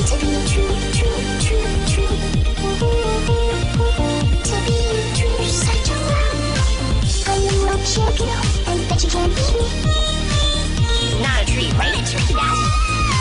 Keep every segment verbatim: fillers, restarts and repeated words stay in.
to be true, true, true, true. To be true, such a love. I'm the world champion, I bet you can't beat me. Not a tree, right? A tree, Dad.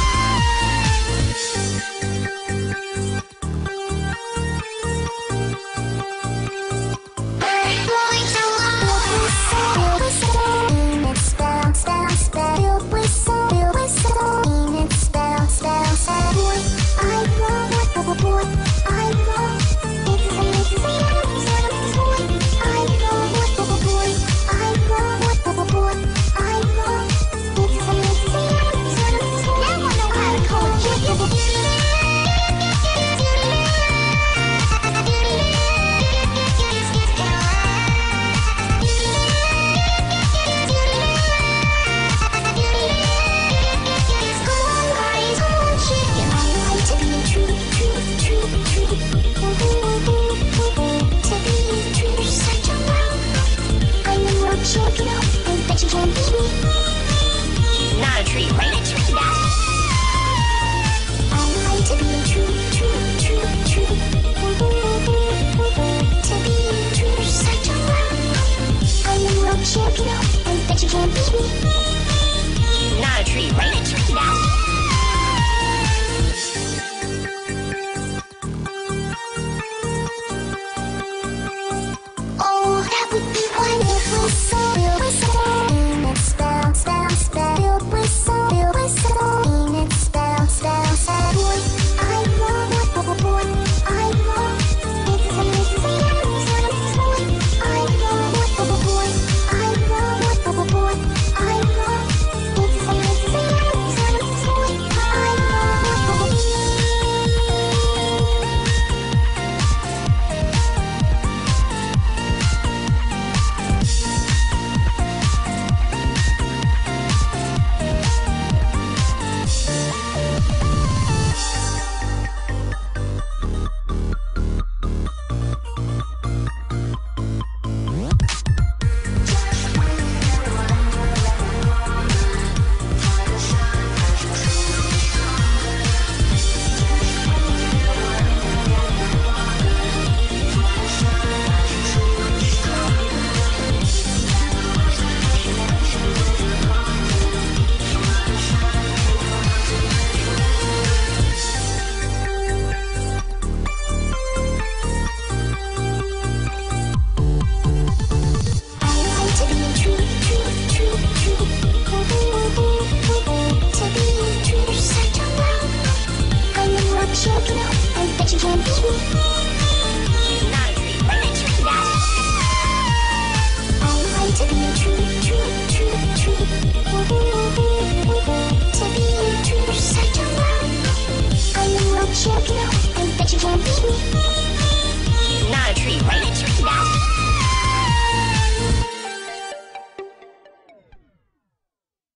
Not a tree, right? A tree, Dad. I like to be true, true, true, true. To be true, such a love. I'm the world champion, I bet you can't beat me. Not a tree, right? A tree, Dad. Oh, that would be wonderful. So whistle, it's spell, spell, spell. Whistle, whistle, it's spell, spell, spell. Boy, I know, boy, I know. It's a it's a it's boy, I know, boy, I know, boy, I know. It's a it's a it's boy, I know. Champion, I bet you can't beat me.